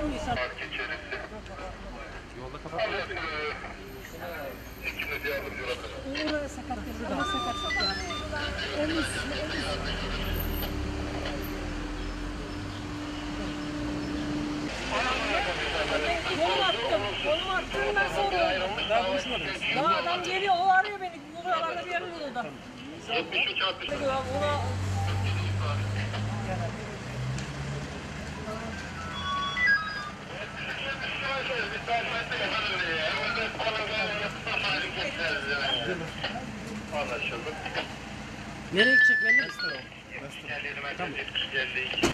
Yolda kapatıyor. Oraya sakat değil. Oraya sakat. Omuz. Onu attığımdan sonra Daha konuşmadınız. daha adam geliyor, o arıyor beni. Buralarda bir yerin yolda. Ona... Nereye gidecek belli mi? Tamam.